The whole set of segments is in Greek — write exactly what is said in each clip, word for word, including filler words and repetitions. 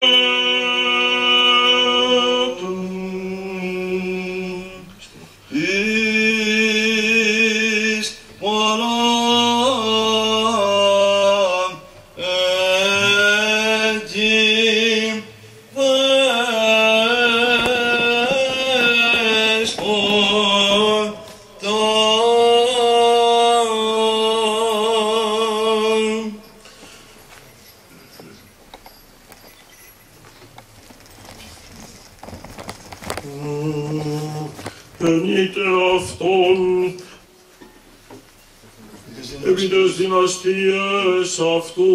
Ενείτε αυτόν επί τες δυναστείες αυτού,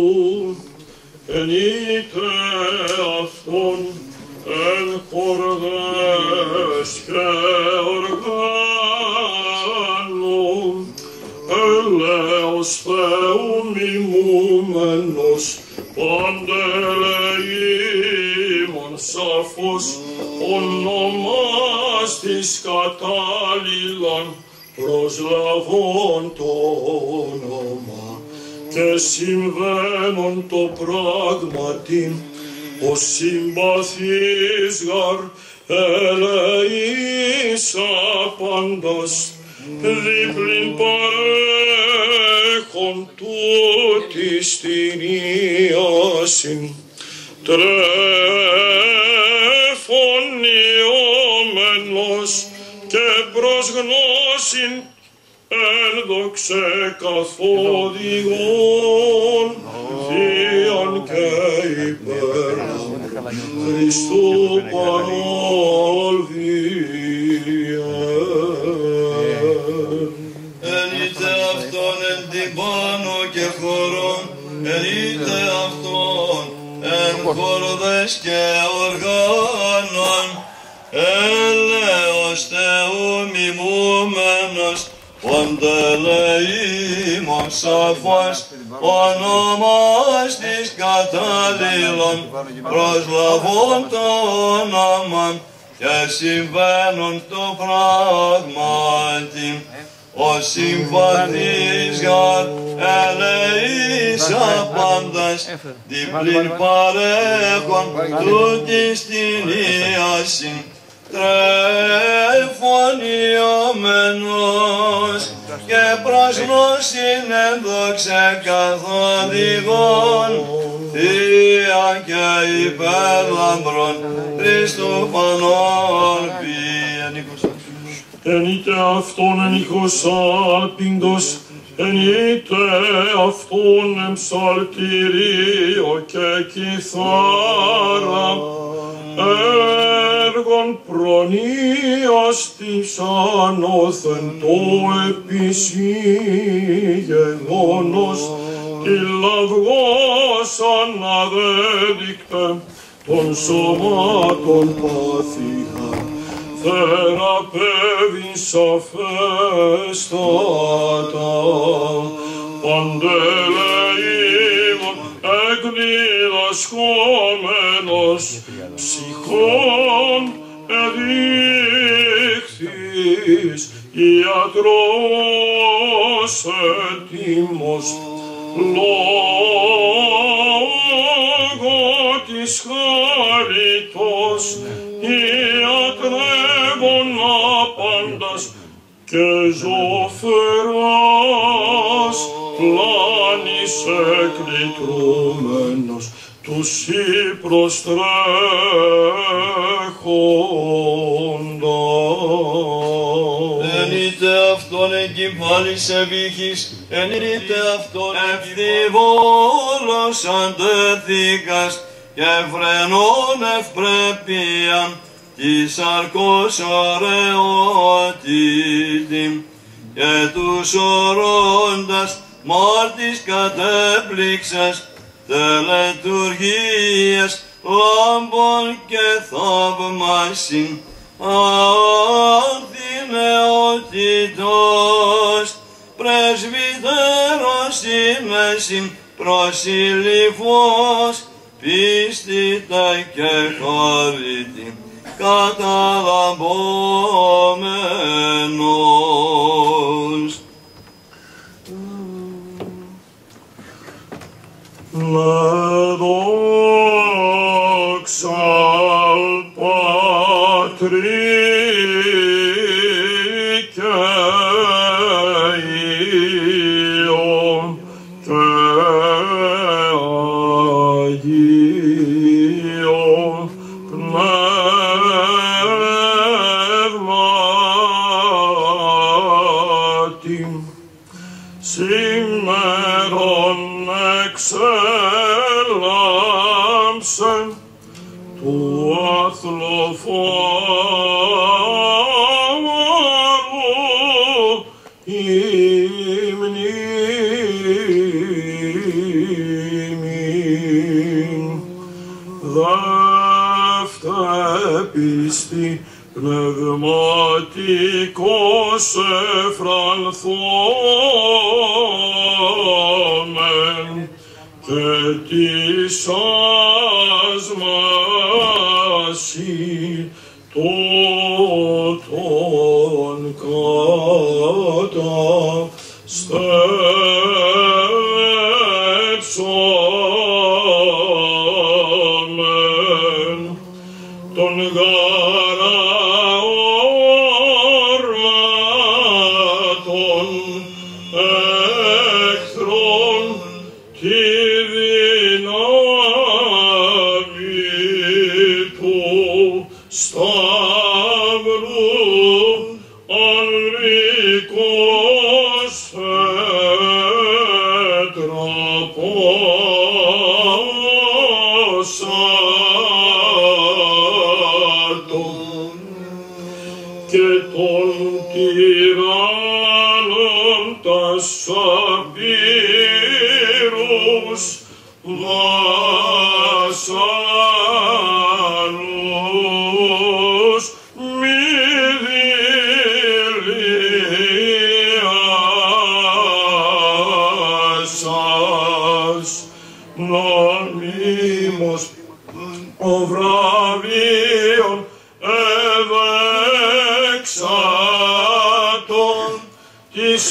ενείτε αυτόν εν χορδές και οργάνων, ελέος Θεού μιμούμενος, παντελεήμων σαφώς, ονομάς της κατάλληλαν, προσλαβών το όνομα και συμβαίνον το πράγματι, ο συμπαθής γαρ ελεήσα πάντας, δίπλην παρέχον τούτης την ιάσιν, τρεφωνιόμενος και προς γνώσιν ένδοξε καθοδηγών, θείαν και υπέραν Χριστού παρολβίαν. Ενείτε αυτόν εν τυμπάνο και χωρών, ενείτε αυτόν εν χορδές και οργάνων, έλεος Θεού μιμούμενος, παντελεήμων σαφώς, ονομάς της κατάλληλων, προσλαβών το όνομα και συμβαίνουν το πράγματι. Ο συμπαθής γαρ ελεήσα πάντας, διπλήν παρέχον τούτης την ιάσιν, τρεφωνιόμενος και προς γνώσιν ένδοξε καθοδηγών, θεία και υπερλαμπρών Χριστού πανόρπιεν. Ενείτε αυτόν εν ηχοσάλπιγγος, ενείτε αυτόν εν ψαλτηρίο και κιθάρα, έργων προνοίας της ανώθεν το επισύγεγόνος, τη λαυγός αναδέδεικτε των σωμάτων παθήχα, θεραπεύει σαφέστατα, παντελεήμων εκδιδασκόμενος, ψυχών εδείχθης, ιατρός έτοιμος, λόγω της χαριτός, ιατρεύων άπαντας και ζωφεράς πλάνης εκλητρούμενος τους υπροστρέχοντα. Ενείτε αυτόν εγκυμάλης ευήχης, ενείτε αυτόν ευθύβολος αντέθηκας και φρενών ευπρέπειαν της αρκός ωραιότητη και τους ορώντας μάρτης κατέπληξας τελετουργίες λάμπων και θαυμάσιν αθηναιότητος πρεσβυτέρος ημέσιν προσήλυφος πίστητα και χάρητη καταλαμπόμενος. Με δόξα Πατρί και Υιόν και Αγίον Πνεύματι, σήμερον εξέλαμψε του αθλοφόρου η μνήμη. Δεύτε πίστη πνευματικός εφρανθόμεν και της ασμασί τούτον καταστρέψομεν τον γάρα όρματον εχθρών τη δύναμη του σταυρού ανρικός ετραπόσατον και των τυράννων τας απείρους βασάλους μη δηλίασας νομίμως ο βραβείων ευεξάτων της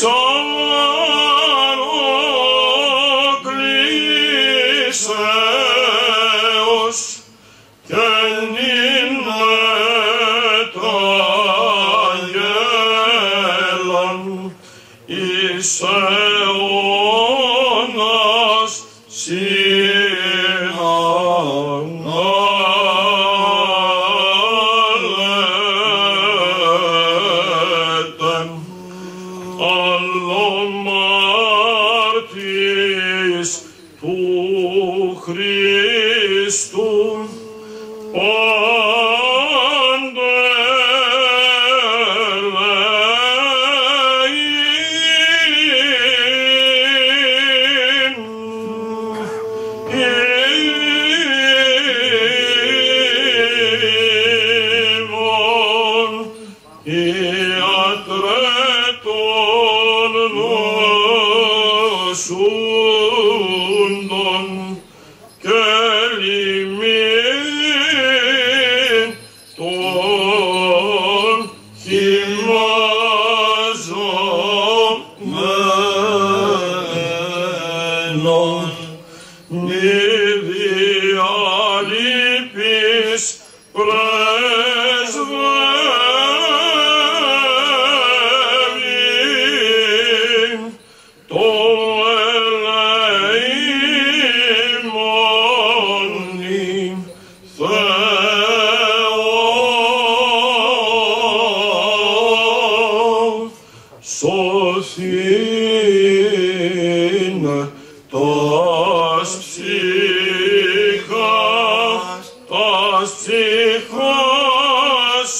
ανακλήσεως και νυν μεταγγέλαν εις αιώνας συνανάλετεν. Αλλομάρτης του Χριστού νοσούντων και λιμήν των χυμαζομένων μη διαλείπεις πρεσβεύειν το ελεημόνι Θεό σωθήν τας ψυχάς τας ψυχάς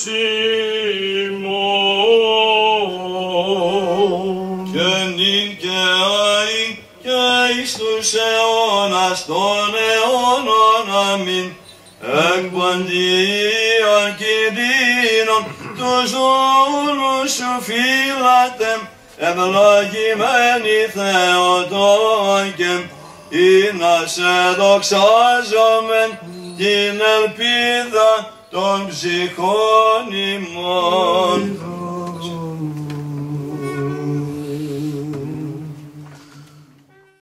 ημών. Και νυν και αεί και εις τους αιώνας των αιώνων αμήν. Εκ παντίων κινδύνων τους δούλους σου φύλατε, ευλογημένοι Θεοτόκε, ή να σε δοξάζομεν την ελπίδα των ψυχών ημών.